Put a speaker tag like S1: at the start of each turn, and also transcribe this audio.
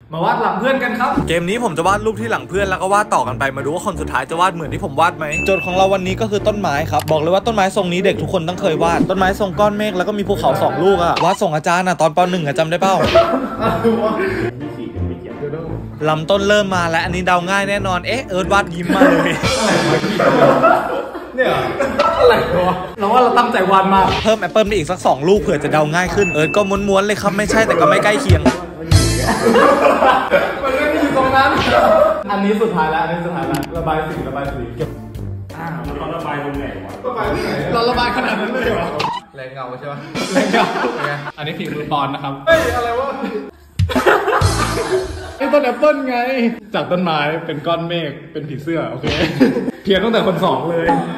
S1: มาวาดหลังเพื่อนกันครับเกมนี้ผมจะวาดรูปที่หลังเพื่อนแล้วก็วาดต่อกันไปมาดูว่าคนสุดท้ายจะวาดเหมือนที่ผมวาดไหมโจทย์ของเราวันนี้ก็คือต้นไม้ครับบอกเลยว่าต้นไม้ทรงนี้เด็กทุกคนต้องเคยวาดต้นไม้ทรงก้อนเมฆแล้วก็มีภูเขา2ลูกอะวาดส่งอาจารย์อะตอนป .1 อะจำได้เปล่าลำต้นเริ่มมาแล้วอันนี้เดาง่ายแน่นอนเอิร์ธวาดยิ้มมาเลยเนี่ยอะไรวะเราว่าเราตั้งใจวาดมากเพิ่มแอปเปิลไปอีกสัก2ลูกเผื่อจะเดาง่ายขึ้นเอิร์ธก็ม้วนๆเลยครับไม่ใช่แต่ก็ไม่ใกล้เคียงมันไม่ได้อยู่ตรงนั้นอันนี้สุดท้ายแล้วระบายสีเก็บเราระบายตรงไหนวะระบายที่ไหนเราระบายขนาดนั้นเลยเหรอแรงเงาใช่ไหมแรงเงาอันนี้ฝีมือปอนนะครับเฮ้ยอะไรวะไอ้ต้นแอปเปิลไงจากต้นไม้เป็นก้อนเมฆเป็นผีเสื้อโอเคเพียงตั้งแต่คน2เลย